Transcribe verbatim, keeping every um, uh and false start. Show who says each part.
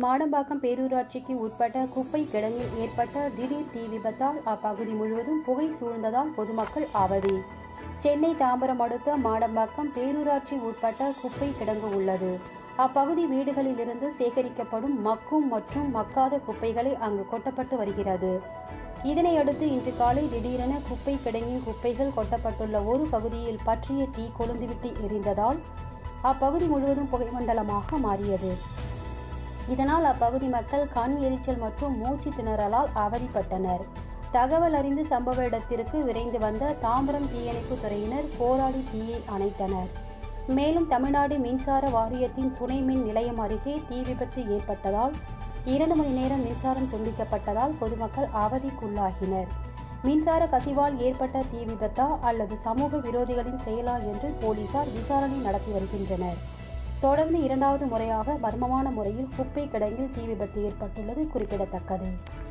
Speaker 1: மாடம்பாக்கம் பேரூராட்சிக்கு உட்பட்ட குப்பை கிடங்கில் ஏற்பட்ட திடீர் தீ விபத்தால் அப்பகுதி முழுவதும் புகை சூழ்ந்ததால் பொதுமக்கள் அவதி. சென்னை தாம்பரம் அடுத்த மாடம்பாக்கம் பேரூராட்சி உட்பட்ட குப்பை கிடங்கு உள்ளது. அப்பகுதி வீடுகளில் இருந்து சேகரிக்கப்படும் மக்கும் மற்றும் மக்காத குப்பைகளை அங்கு கொட்டப்பட்டு வருகிறது. இதனையடுத்து இன்று காலை திடீரென குப்பை கிடங்கின் குப்பைகள் கொட்டப்பட்டுள்ள ஒரு பகுதியில் பற்றிய தீ கொழுந்துவிட்டு எரிந்ததால் அப்பகுதி முழுவதும் புகைமண்டலமாக மாறியது. இதனால் அப்பகுதி மக்கள் கண் எரிச்சல் மற்றும் மூச்சு திணறலால் அவதிப்பட்டனர். தகவல் அறிந்து சம்பவ இடத்திற்கு விரைந்து வந்த தாம்பரம் தீயணைப்பு துறையினர் போராடி தீயை அணைத்தனர். மேலும் தமிழ்நாடு மின்சார வாரியத்தின் துணை மின் நிலையம் அருகே தீ விபத்து ஏற்பட்டதால் இரண்டு மணி நேரம் மின்சாரம் துண்டிக்கப்பட்டதால் பொதுமக்கள் அவதிக்குள்ளாகினர். மின்சார கசிவால் ஏற்பட்ட தீ விபத்தா அல்லது சமூக விரோதிகளின் செயலா என்று போலீசார் விசாரணை நடத்தி வருகின்றனர். தொடர்ந்து இரண்டாவது முறையாக மர்மமான முறையில் குப்பை கிடங்கில் தீ விபத்து ஏற்பட்டுள்ளது குறிப்பிடத்தக்கது.